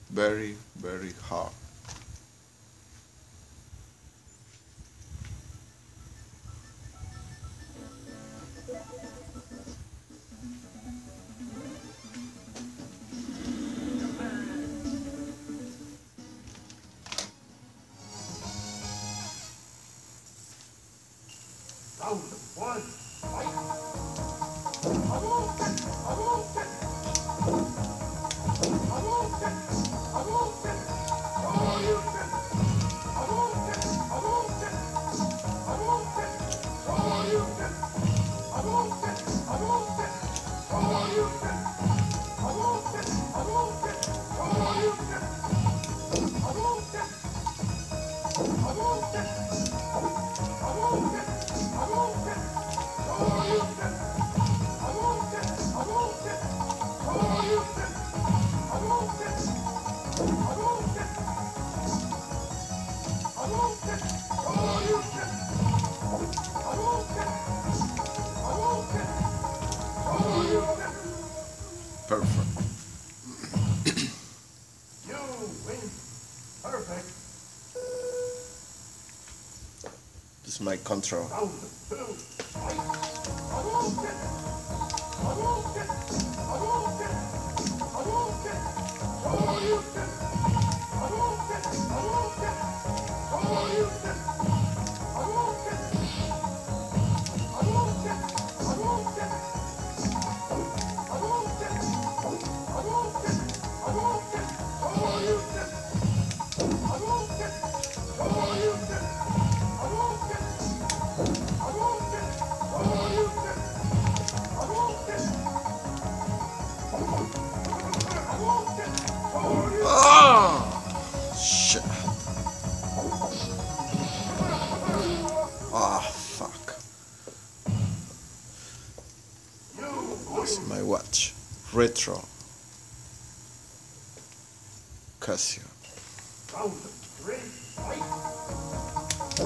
Very, very hard. Round one, fight! Perfect. You win. Perfect. This is my control. Round two, fight! Ah, shit. Ah, fuck. This is my watch. Retro. Casio. Round three, fight!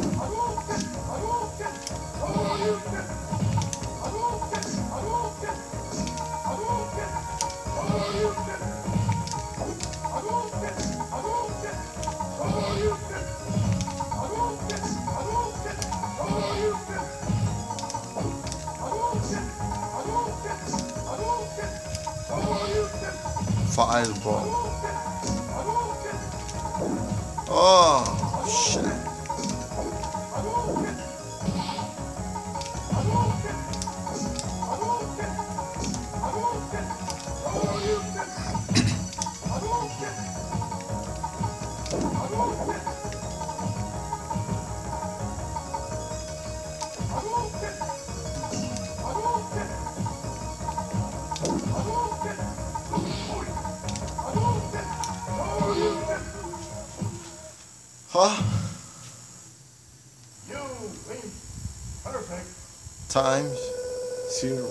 Fireball. Oh, shit. Huh? You win. Perfect. Times 0.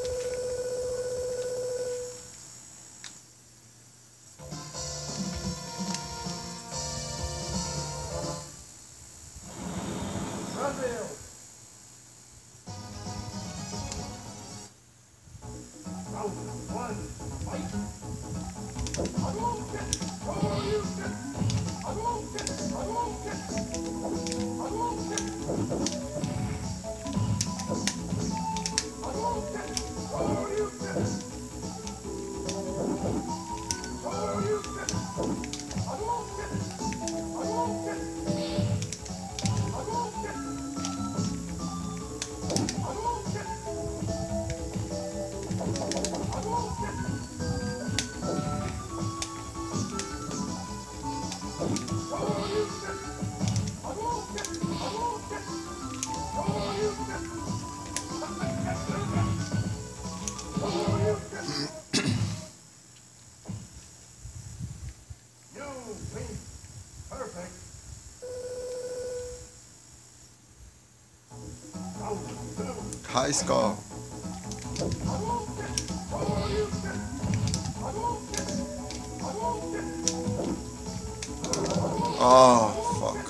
Brazil. Round one, fight! You win. Perfect. Round two. High score. Oh, fuck.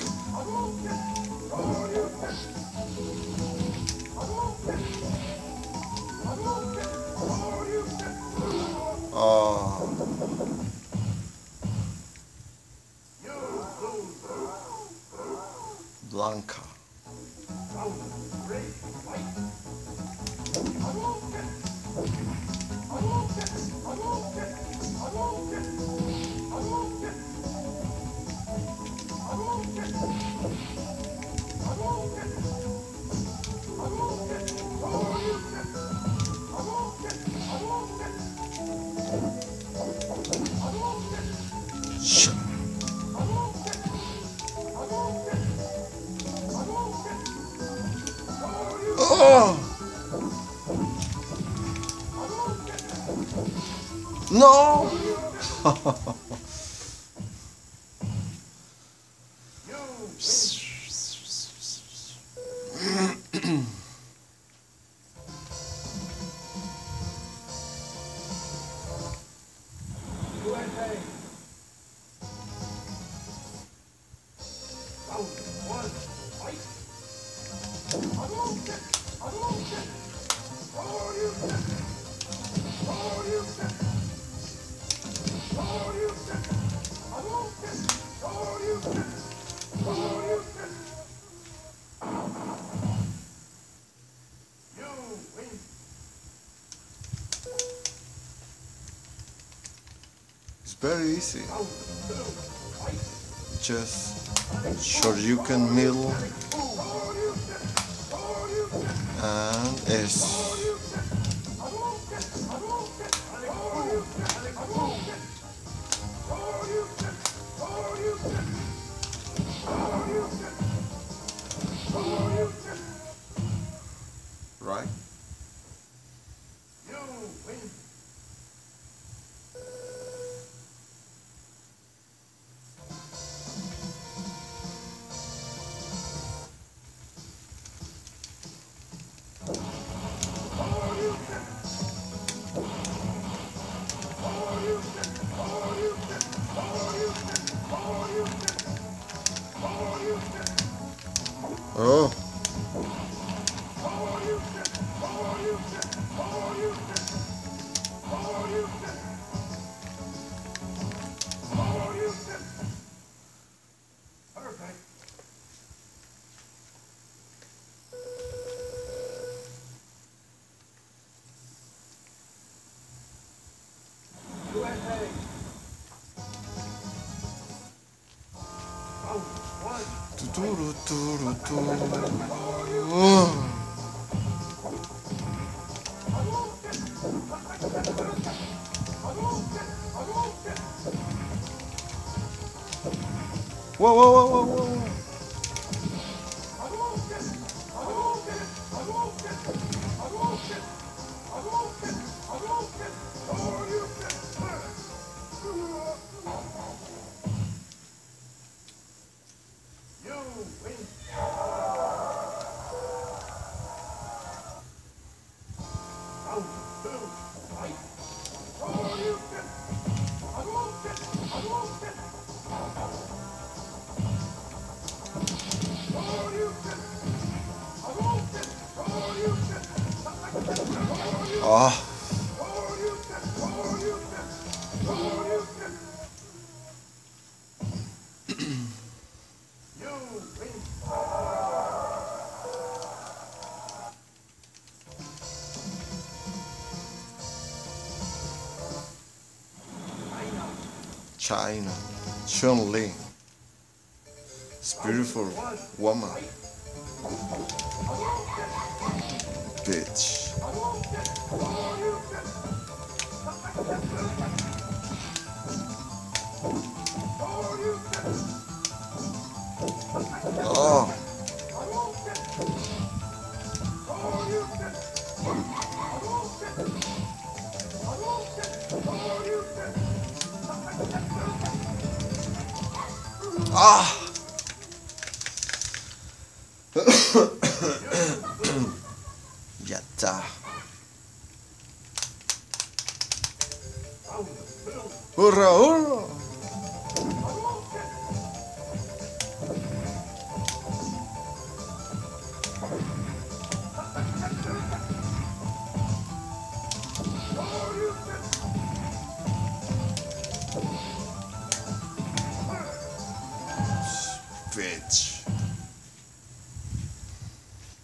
Oh. Round three, fight. Shit. Oh no. USA. Round one, fight. You win. It's very easy. Round two, fight. Just Shoryuken middle and S. Right? You win. Oh. Perfect. USA. Round one. Oh. Whoa, whoa, whoa, whoa, whoa, whoa. You win. Round two, fight. Ah. You win. China. Chun-Li. It's beautiful woman. Bitch. Oh. Ah. Yatta. Hurra, hurra. Bitch.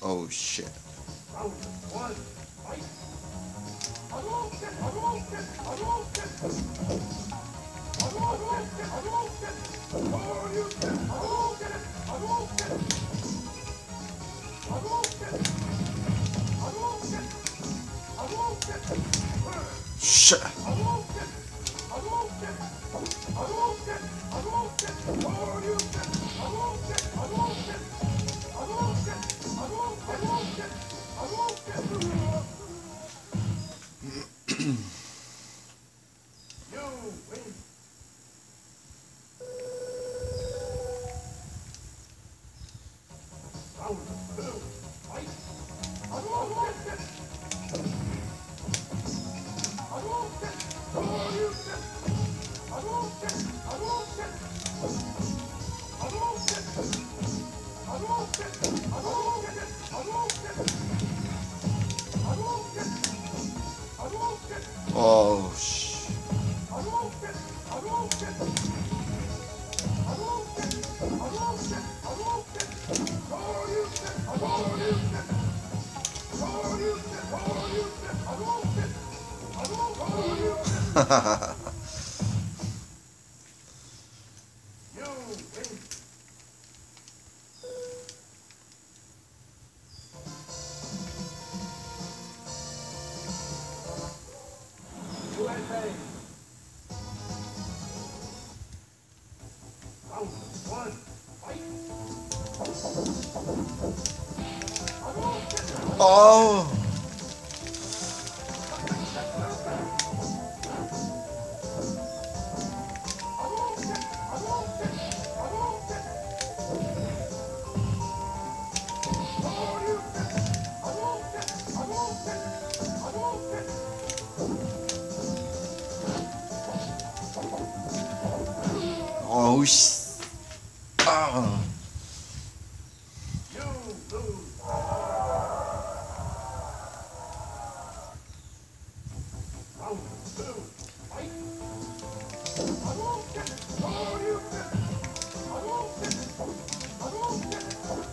Oh shit. Round one, fight. Hadouken, Hadouken, Hadouken. Hadouken, Hadouken. Hadouken, Hadouken, Hadouken. Hadouken, Hadouken, Hadouken. Shit. Hadouken, Hadouken, Hadouken, Hadouken. Hadouken, Hadouken, Hadouken. Hadouken, Hadouken, Hadouken, Hadouken. You win. Round two, fight. Hadouken, Hadouken, Hadouken, Hadouken, Hadouken, Hadouken, Hadouken, Hadouken, Hadouken, Hadouken, Hadouken. Oh shit. Hadouken, Hadouken, Hadouken, Hadouken, Hadouken, Hadouken, Hadouken, Hadouken, Hadouken, Hadouken, Hadouken. You win. USA. Round one, fight. Hadouken, Oh. Hadouken, Hadouken, Hadouken. Hadouken, Hadouken, Hadouken, Hadouken. Oh shit. Oh. You lose. Round two, fight. Hadouken, Hadouken, Hadouken, Hadouken.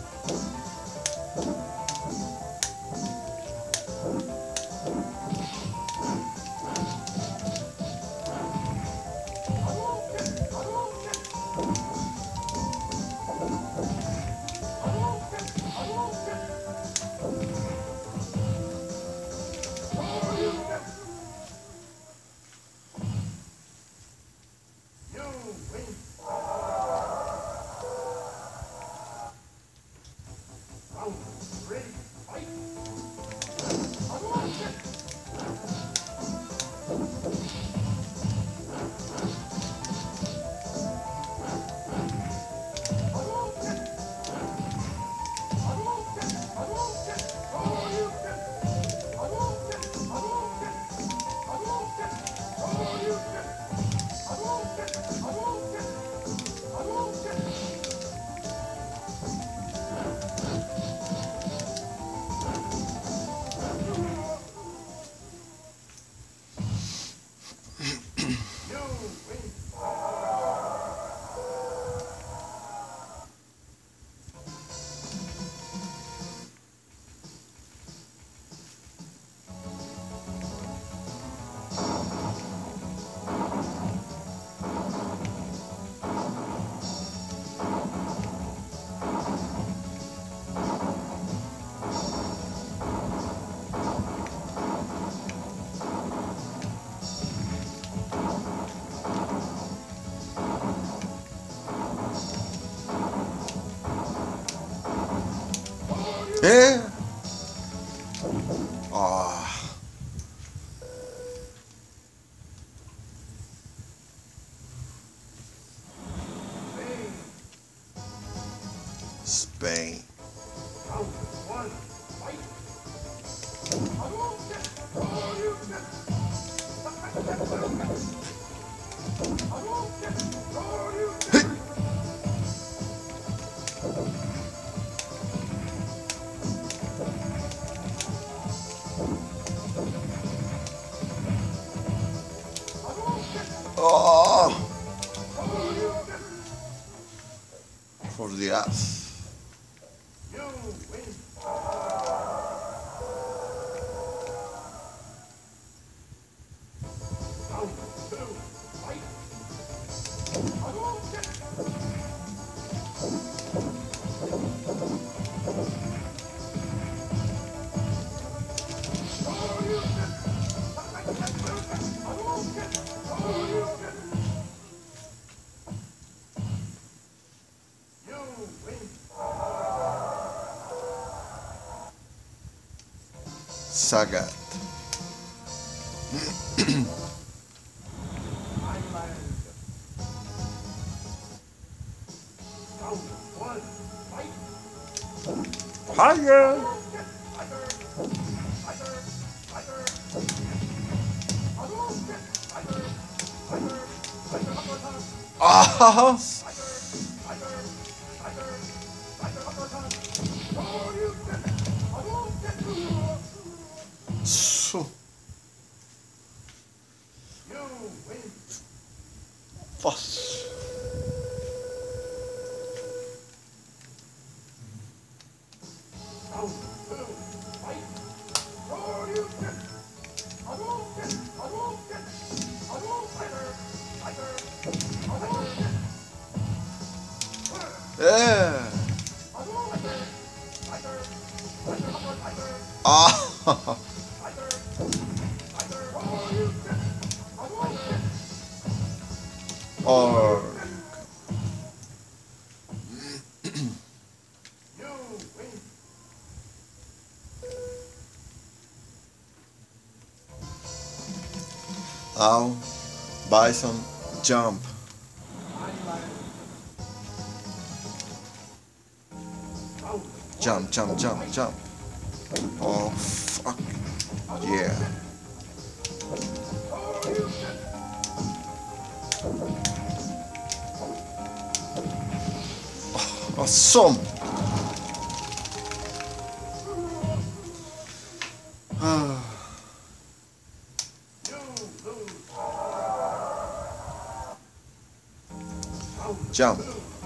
Hadouken, Hadouken. Hadouken, Hadouken. Hadouken. You win. Round three, fight. Hadouken. Hadouken. Hadouken, Hadouken, Hadouken. Hadouken, Hadouken, Hadouken, Hadouken. Hadouken, Hadouken, Hadouken. You win. Yeah. Oh. Spain. Round one, fight. Hadouken, Hadouken. Hadouken, Hadouken. Oh. For the ass. You win. Sagat. Hiya! Ah! So. Fuss. Yeah. Ah. Or. Now, Bison, jump. Jump, jump, jump, jump. Oh, fuck. Yeah. Oh, awesome. Jump.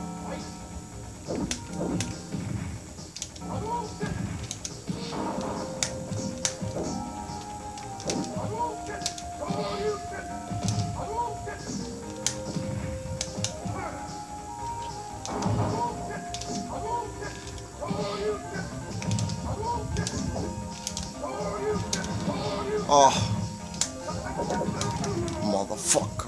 Oh, motherfucker.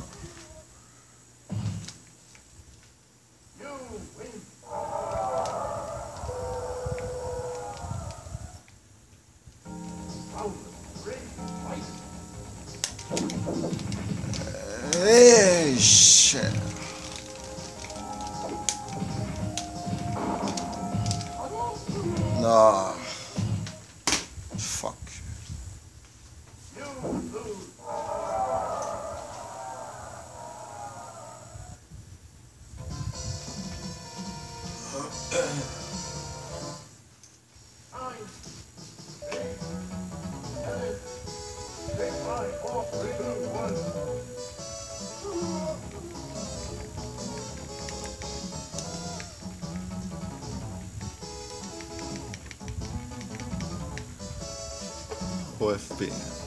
Hey, shit. Nah. Fuck. OFP.